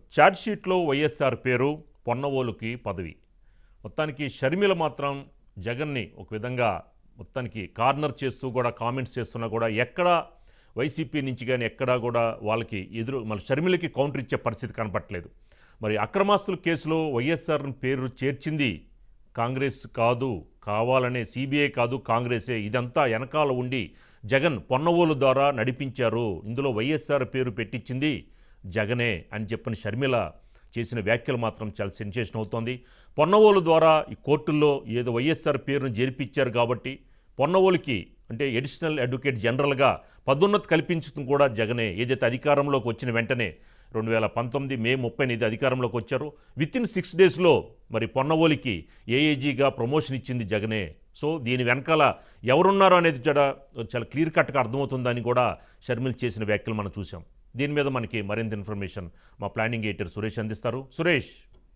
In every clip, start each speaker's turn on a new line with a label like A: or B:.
A: ఛార్జ్షీట్లో వైఎస్ఆర్ పేరు, పొన్నవోలుకి పదవి. మొత్తానికి షర్మిల మాత్రం జగన్ని ఒక విధంగా మొత్తానికి కార్నర్ చేస్తూ కూడా కామెంట్స్ చేస్తున్నా కూడా ఎక్కడా వైసీపీ నుంచి కానీ ఎక్కడా కూడా వాళ్ళకి మళ్ళీ షర్మిలకి కౌంటర్ ఇచ్చే పరిస్థితి కనపట్లేదు. మరి అక్రమాస్తుల కేసులో వైఎస్ఆర్ పేరు చేర్చింది కాంగ్రెస్ కాదు, కావాలనే సిబిఐ కాదు, కాంగ్రెసే. ఇదంతా వెనకాల ఉండి జగన్ పొన్నవోలు ద్వారా నడిపించారు, ఇందులో వైఎస్ఆర్ పేరు పెట్టించింది జగనే అని చెప్పిన షర్మిల చేసిన వ్యాఖ్యలు మాత్రం చాలా సెన్సేషన్ అవుతోంది. పొన్నవోలు ద్వారా ఈ కోర్టుల్లో ఏదో వైఎస్ఆర్ పేరును జరిపించారు కాబట్టి పొన్నవోలుకి అంటే అడిషనల్ అడ్వకేట్ జనరల్గా పదోన్నతి కల్పించడం కూడా జగనే. ఏదైతే అధికారంలోకి వచ్చిన వెంటనే 2019 మే 30 అధికారంలోకి వచ్చారు. వితిన్ 6 డేస్లో మరి పొన్నవోలికి ఏఏజీగా ప్రమోషన్ ఇచ్చింది జగనే. సో దీని వెనకాల ఎవరున్నారో అనేది చాలా క్లియర్ కట్గా అర్థమవుతుందని కూడా షర్మిల చేసిన వ్యాఖ్యలు మనం చూసాం. దీని మీద మనకి మరింత ఇన్ఫర్మేషన్ మా ప్లానింగ్ ఎడిటర్ సురేష్ అందిస్తారు. సురేష్.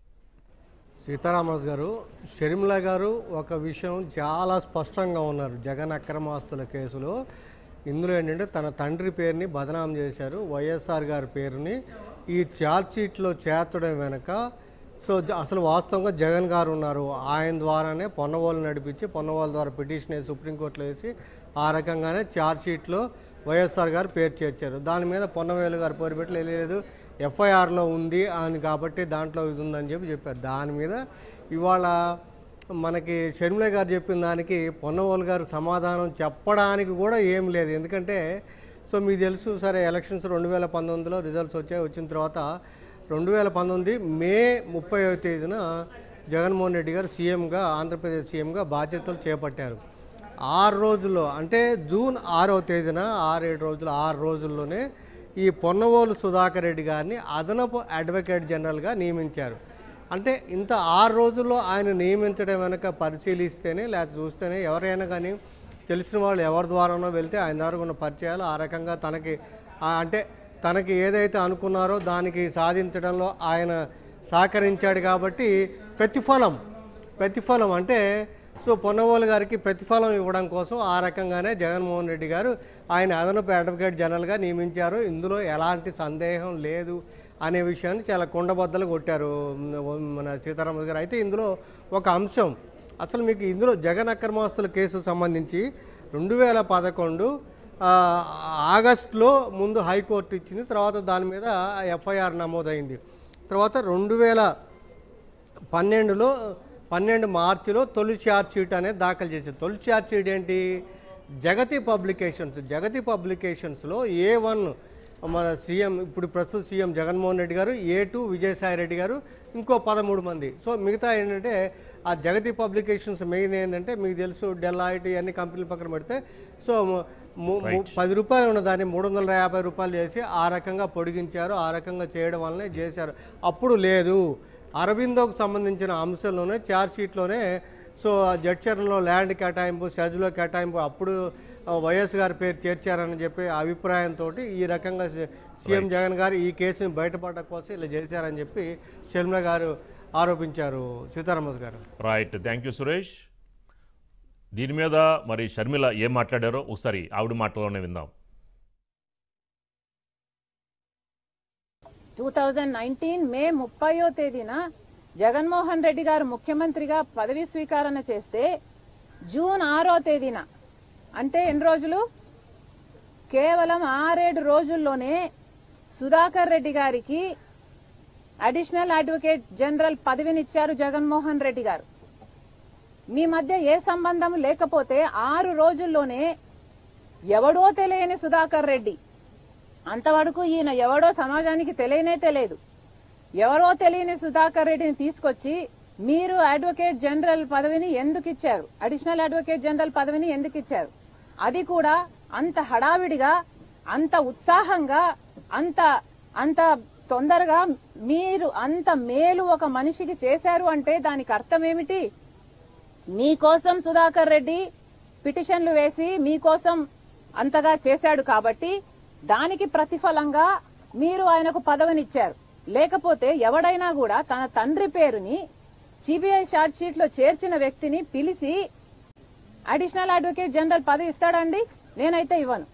B: సీతారామరాజు గారు, షర్మిల గారు ఒక విషయం చాలా స్పష్టంగా ఉన్నారు. జగన్ అక్రమాస్తుల కేసులో ఇందులో ఏంటంటే తన తండ్రి పేరుని బదనాం చేశారు, వైఎస్ఆర్ గారి పేరుని ఈ ఛార్జ్షీట్లో చేర్చడం వెనక అసలు వాస్తవంగా జగన్ గారు ఉన్నారు. ఆయన ద్వారానే పొన్నవోలు నడిపించి పొన్నవోలు ద్వారా పిటిషన్ వేసి సుప్రీంకోర్టులో వేసి ఆ రకంగానే ఛార్జ్షీట్లో వైఎస్ఆర్ గారు పేరు చేర్చారు. దాని మీద పొన్నవేలు గారు పేరు పెట్టి లేదు ఎఫ్ఐఆర్లో ఉంది అని కాబట్టి దాంట్లో ఇది ఉందని చెప్పారు. దాని మీద ఇవాళ మనకి షర్మిల గారు చెప్పిన దానికి పొన్నవోలు గారు సమాధానం చెప్పడానికి కూడా ఏం లేదు. ఎందుకంటే మీకు తెలుసు సరే ఎలక్షన్స్ 2019లో రిజల్ట్స్ వచ్చిన తర్వాత 2019 మే 30వ తేదీన జగన్మోహన్ రెడ్డి గారు సీఎంగా ఆంధ్రప్రదేశ్ సీఎంగా బాధ్యతలు చేపట్టారు. 6 రోజుల్లో అంటే జూన్ 6వ తేదీన 6 రోజుల్లోనే ఈ పొన్నవోలు సుధాకర్ రెడ్డి గారిని అదనపు అడ్వకేట్ జనరల్గా నియమించారు. అంటే ఇంత 6 రోజుల్లో ఆయన నియమించడం వెనక పరిశీలిస్తేనే లేకపోతే చూస్తేనే ఎవరైనా కానీ తెలిసిన వాళ్ళు ఎవరి ద్వారానో వెళ్తే ఆయన ద్వారా ఉన్న పరిచయాలు ఆ రకంగా తనకి ఏదైతే అనుకున్నారో దానికి సాధించడంలో ఆయన సహకరించాడు కాబట్టి ప్రతిఫలం అంటే పొన్నవోలు గారికి ప్రతిఫలం ఇవ్వడం కోసం ఆ రకంగానే జగన్మోహన్ రెడ్డి గారు ఆయన అదనపు అడ్వకేట్ జనరల్గా నియమించారు. ఇందులో ఎలాంటి సందేహం లేదు అనే విషయాన్ని చాలా కుండబద్దలు కొట్టారు మన సీతారామరాజు గారు. అయితే ఇందులో ఒక అంశం అసలు మీకు ఇందులో జగన్ అక్రమాస్తుల కేసు సంబంధించి 2011 ఆగస్టులో ముందు హైకోర్టు ఇచ్చింది, తర్వాత దాని మీద ఎఫ్ఐఆర్ నమోదైంది. తర్వాత 12 మార్చిలో తొలి ఛార్జ్షీట్ అనేది దాఖలు చేసింది. తొలి ఛార్జ్షీట్ ఏంటి? జగతి పబ్లికేషన్స్లో A1 మన సీఎం ఇప్పుడు ప్రస్తుత సీఎం జగన్మోహన్ రెడ్డి గారు, A2 విజయసాయి రెడ్డి గారు, ఇంకో 13 మంది. మిగతా ఏంటంటే ఆ జగతి పబ్లికేషన్స్ మెయిన్ ఏంటంటే మీకు తెలుసు డెలాయిట్ ఇవన్నీ కంపెనీల పక్కన పెడితే 10 రూపాయలు ఉన్నదాన్ని 350 రూపాయలు చేసి ఆ రకంగా పొడిగించారు. ఆ రకంగా చేయడం వల్లనే చేశారు. అప్పుడు లేదు అరవిందోకు సంబంధించిన అంశంలోనే ఛార్జ్షీట్లోనే జడ్చర్లలో ల్యాండ్ కేటాయింపు, సెజ్లో కేటాయింపు అప్పుడు వైఎస్ గారి పేరు చేర్చారని చెప్పి అభిప్రాయంతో ఈ రకంగా సీఎం జగన్ గారు ఈ కేసుని బయటపడడం కోసం ఇలా చేశారని చెప్పి షర్మిల గారు ఆరోపించారు. సీతారామరాజు గారు.
A: Right, thank you Suresh. దీని మీద మరి షర్మిల ఏం మాట్లాడారో ఒకసారి ఆవిడ మాటలోనే విందాం.
C: 2019 మే 30వ తేదీన జగన్మోహన్ రెడ్డి గారు ముఖ్యమంత్రిగా పదవి స్వీకారణ చేస్తే జూన్ 6వ తేదీన అంటే ఎన్ని రోజులు? కేవలం 6-7 రోజుల్లోనే సుధాకర్ రెడ్డి గారికి అడిషనల్ అడ్వకేట్ జనరల్ పదవినిచ్చారు జగన్మోహన్ రెడ్డి గారు. మీ మధ్య ఏ సంబంధం లేకపోతే 6 రోజుల్లోనే ఎవడో తెలియని సుధాకర్ రెడ్డి, అంతవరకు ఈయన ఎవడో సమాజానికి తెలియదు, ఎవరో తెలియని సుధాకర్ రెడ్డిని తీసుకొచ్చి మీరు అడ్వకేట్ జనరల్ పదవిని ఎందుకు ఇచ్చారు, అడిషనల్ అడ్వకేట్ జనరల్ పదవిని ఎందుకు ఇచ్చారు? అది కూడా అంత హడావిడిగా, అంత ఉత్సాహంగా, అంత తొందరగా మీరు అంత మేలు ఒక మనిషికి చేశారు అంటే దానికి అర్థం ఏమిటి? మీకోసం సుధాకర్ రెడ్డి పిటిషన్లు వేసి మీకోసం అంతగా చేశాడు కాబట్టి దానికి ప్రతిఫలంగా మీరు ఆయనకు పదవినిచ్చారు. లేకపోతే ఎవడైనా కూడా తన తండ్రి పేరుని సిబిఐ ఛార్జ్షీట్ లో చేర్చిన వ్యక్తిని పిలిచి అడిషనల్ అడ్వకేట్ జనరల్ పదవి ఇస్తాడండి? నేనైతే ఇవ్వను.